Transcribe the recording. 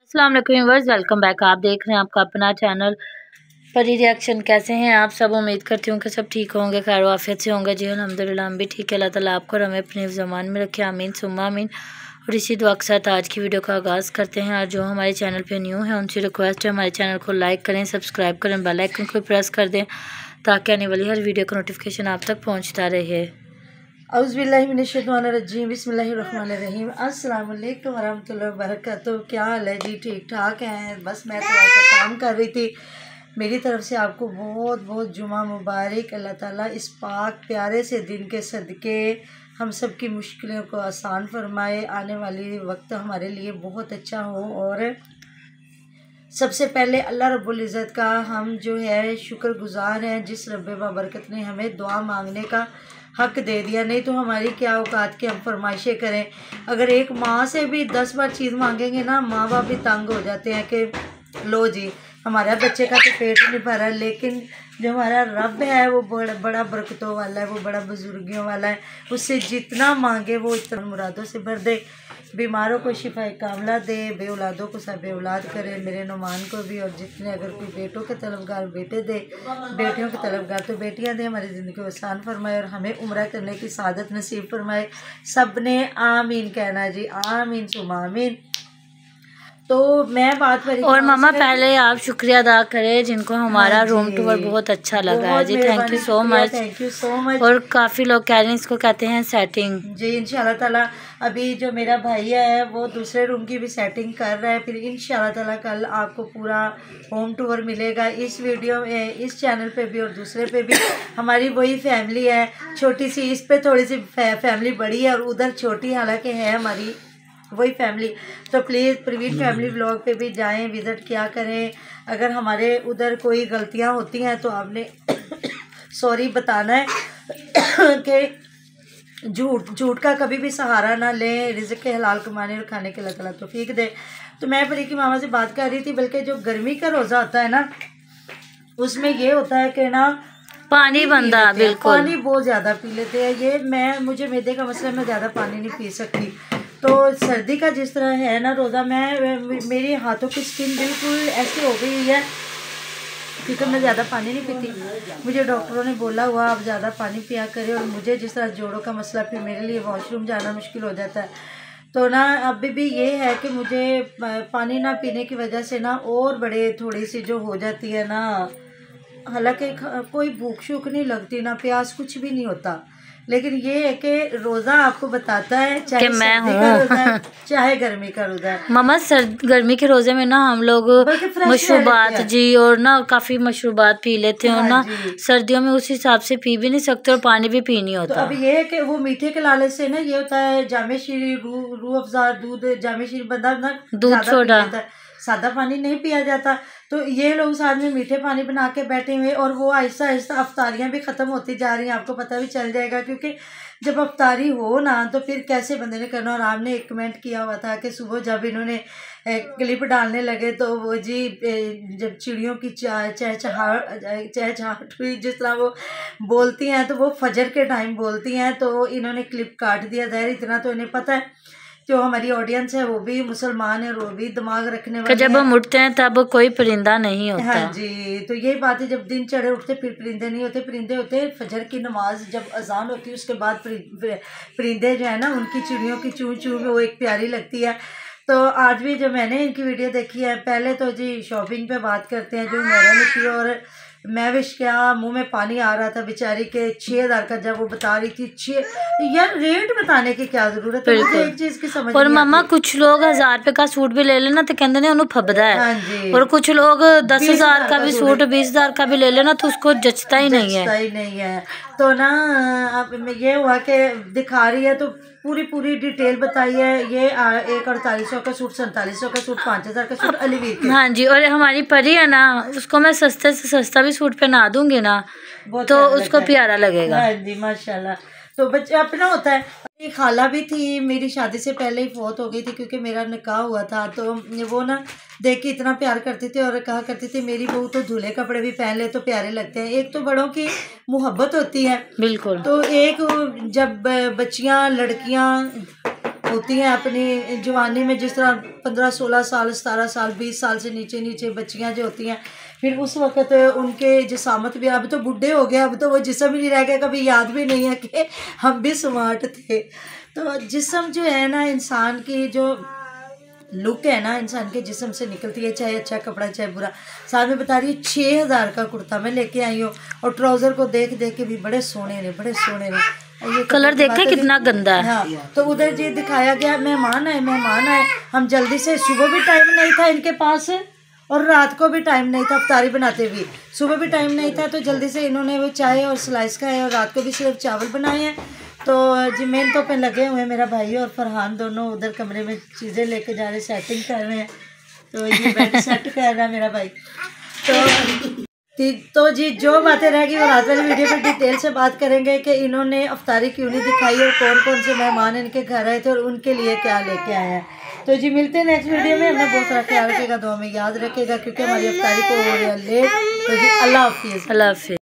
अस्सलाम वालेकुम viewers, welcome back. आप देख रहे हैं आपका अपना चैनल परी रिएक्शन। कैसे हैं आप सब? उम्मीद करती हूँ कि सब ठीक होंगे, खैर आफियत से होंगे। जी अल्हम्दुलिल्लाह हम भी ठीक है। अल्लाह ताला आपको और हमें अपने ज़मान में रखे, आमीन सुम्मा आमीन। और इसी दुआ के साथ आज की वीडियो का आगाज़ करते हैं। और जो हमारे चैनल पे न्यू है उनसे रिक्वेस्ट है हमारे चैनल को लाइक करें, सब्सक्राइब करें, बेल आइकन को प्रेस कर दें ताकि आने वाली हर वीडियो का नोटिफिकेशन आप तक पहुँचता रहे। औज़ुबिल्लाहिमिनश्शैतानिर्रजीम बिस्मिल्लाहिर्रहमानिर्रहीम। अस्सलाम वालेकुम वरहमतुल्लाहि वबरकातुहू। क्या हाल है जी? ठीक ठाक हैं? बस मैं तो ऐसा काम कर रही थी। मेरी तरफ से आपको बहुत बहुत जुमा मुबारक। अल्लाह ताला इस पाक प्यारे से दिन के सदक़े हम सब की मुश्किलों को आसान फरमाए, आने वाली वक्त हमारे लिए बहुत अच्छा हो। और सबसे पहले अल्लाह रब्बुल इज़्ज़त का हम जो है शुक्रगुज़ार हैं, जिस रब्बे बाबरकत ने हमें दुआ मांगने का हक दे दिया। नहीं तो हमारी क्या औकात की हम फरमाइशें करें। अगर एक माँ से भी 10 बार चीज़ मांगेंगे ना, माँ बाप भी तंग हो जाते हैं कि लो जी हमारा बच्चे का तो पेट नहीं भरा। लेकिन जो हमारा रब है वो बड़ा बरकतों वाला है, वो बड़ा बुजुर्गियों वाला है। उससे जितना मांगे वो इतना मुरादों से भर दे। बीमारों को शिफा कामला दे, बे औलादों को सब बे औलाद करे, मेरे नुमान को भी। और जितने अगर कोई बेटों के तलबगार बेटे दे, बेटियों के तलबगार तो बेटियां दे। हमारी ज़िंदगी को आसान फरमाए और हमें उम्रा करने की सादत नसीब फरमाए। सब ने आमीन कहना जी, आमीन सुमा आमीन। तो मैं बात करी और मामा पहले आप शुक्रिया अदा करें जिनको हमारा रूम टूर बहुत अच्छा लगा है जी। Thank you so much, thank you so much. और काफ़ी लोग कह रहे हैं इसको कहते हैं सेटिंग जी। इंशाल्लाह ताला अभी जो मेरा भाई है वो दूसरे रूम की भी सेटिंग कर रहा है। फिर इंशाल्लाह ताला कल आपको पूरा होम टूर मिलेगा इस वीडियो में, इस चैनल पे भी और दूसरे पे भी। हमारी वही फैमिली है छोटी सी, इस पे थोड़ी सी फैमिली बड़ी है और उधर छोटी, हालांकि है हमारी वही फैमिली। तो प्लीज़ प्रवीण फैमिली व्लॉग पे भी जाएं, विज़िट किया करें। अगर हमारे उधर कोई गलतियां होती हैं तो आपने सॉरी बताना है कि झूठ का कभी भी सहारा ना लें। रिज़्क़ के हलाल कमाने और खाने के अल्लाह ताला तौफीक दे। तो मैं परी की मामा से बात कर रही थी, बल्कि जो गर्मी का रोज़ा होता है ना, उसमें ये होता है कि ना पानी बंदा, बिल्कुल पानी बहुत ज़्यादा पी लेते हैं। ये मुझे मैदे का मसला, मैं ज़्यादा पानी नहीं पी सकती। तो सर्दी का जिस तरह है ना रोज़ा, मेरे हाथों की स्किन बिल्कुल ऐसी हो गई है क्योंकि मैं ज़्यादा पानी नहीं पीती। मुझे डॉक्टरों ने बोला हुआ आप ज़्यादा पानी पिया करें। और मुझे जिस तरह जोड़ों का मसला, फिर मेरे लिए वॉशरूम जाना मुश्किल हो जाता है। तो ना अभी भी ये है कि मुझे पानी ना पीने की वजह से ना और बड़े थोड़ी सी जो हो जाती है ना, हालांकि कोई भूख शूख नहीं लगती ना प्यास, कुछ भी नहीं होता। लेकिन ये है कि रोज़ा आपको बताता है चाहे मैं हूँ चाहे गर्मी का रोज़ा है। मामा गर्मी के रोज़े में ना हम लोग मशरूबात जी और ना काफ़ी मशरूबात पी लेते हैं। और ना सर्दियों में उस हिसाब से पी भी नहीं सकते और पानी भी पी नहीं होता। तो अब ये है कि वो मीठे के लालच से ना ये होता है, जामे शीरी रूह अफ़ज़ा दूध, जामे शीरी बंदा ना दूध सोडा, सादा पानी नहीं पिया जाता। तो ये लोग साथ में मीठे पानी बना के बैठे हुए, और वो आहिस्ता आहिस्ता अफ्तारियाँ भी ख़त्म होती जा रही हैं। आपको पता भी चल जाएगा क्योंकि जब अफ्तारी हो ना तो फिर कैसे बंदे ने करना। और आपने एक कमेंट किया हुआ था कि सुबह जब इन्होंने क्लिप डालने लगे तो वो जी जब चिड़ियों की चहचहाट हुई, जिस तरह वो बोलती हैं तो वो फजर के टाइम बोलती हैं, तो इन्होंने क्लिप काट दिया। ज़ाहिर इतना तो इन्हें पता है, जो हमारी ऑडियंस है वो भी मुसलमान है और वो भी दिमाग रखने वाले जब हम उठते हैं तब कोई परिंदा नहीं होता। हाँ जी। तो यही बात है, जब दिन चढ़े उठते फिर परिंदे नहीं होते। परिंदे होते फजर की नमाज जब अजान होती है उसके बाद परिंदे जो है ना, उनकी चिड़ियों की चूँ चूँ वो एक प्यारी लगती है। तो आज भी जो मैंने इनकी वीडियो देखी है, पहले तो जी शॉपिंग पे बात करते हैं जो मेरा ने की। और मैं विश क्या मुंह में पानी आ रहा था बेचारी के 6000 का, जब वो बता रही थी 6। यार रेट बताने की क्या जरूरत है, मुझे एक चीज की समझ और मामा कुछ लोग 1000 रुपए का सूट भी ले लेना तो कहते हैं उन्हें फबदा है। हाँ, और कुछ लोग 10,000 का भी सूट 20,000 का भी ले लेना तो उसको जचता ही नहीं है। तो ना अब ये हुआ कि दिखा रही है तो पूरी डिटेल बताई है। ये एक 4800 का सूट, 4700 का सूट, 5000 का सूट अलीवीर के। हाँ जी। और हमारी परी है ना, उसको मैं सस्ते से सस्ता भी सूट पहना दूंगी ना तो उसको प्यारा लगेगा। हाँ जी माशाल्लाह। तो बच्चे अपना होता है। मेरी खाला भी थी, मेरी शादी से पहले ही फौत हो गई थी क्योंकि मेरा निकाह हुआ था। तो वो ना देख के इतना प्यार करती थी और कहा करती थी मेरी बहू तो धुले कपड़े भी पहन ले तो प्यारे लगते हैं। एक तो बड़ों की मोहब्बत होती है, बिल्कुल। तो एक जब बच्चियां लड़कियां होती हैं अपनी जवानी में, जिस तरह 15-16 साल 17 साल 20 साल से नीचे नीचे बच्चियां जो होती हैं, फिर उस वक़्त उनके जिसामत भी, अब तो बुढ़े हो गए, अब तो वो जिस्म ही नहीं रह गया, कभी याद भी नहीं है कि हम भी स्मार्ट थे। तो जिस्म जो है ना, इंसान की जो लुक है ना, इंसान के जिस्म से निकलती है, चाहे अच्छा कपड़ा चाहे बुरा। साथ में बता रही है 6000 का कुर्ता मैं लेके आई हूँ, और ट्राउज़र को देख देख के भी बड़े सोने ने, बड़े सोने ने। ये कलर देखे कितना गंदा है। हाँ, तो उधर जी दिखाया गया, मेहमान आए। हम जल्दी से, सुबह भी टाइम नहीं था इनके पास और रात को भी टाइम नहीं था, अफ्तारी बनाते हुए सुबह भी टाइम नहीं था, तो जल्दी से इन्होंने वो चाय और स्लाइस खाए, और रात को भी सिर्फ चावल बनाए हैं। तो जी मेहनतों पे लगे हुए हैं मेरा भाई और फरहान, दोनों उधर कमरे में चीज़ें लेके जा रहे, सेटिंग कर रहे हैं। तो ये बेड सेट कर रहा है मेरा भाई। तो जी जो बातें रहेगी वो रात वाली वीडियो में डिटेल से बात करेंगे कि इन्होंने अफ्तारी क्यों नहीं दिखाई और कौन कौन से मेहमान इनके घर आए थे और उनके लिए क्या लेके आए हैं। तो जी मिलते हैं नेक्स्ट वीडियो में। हमने बहुत सारा ख्याल रखेगा, दुआ में याद रखेगा, क्योंकि हमारी अफ्तारी को हो रही है लेट। तो जी अल्लाह हाफिज़। अल्लाह हाफिज़।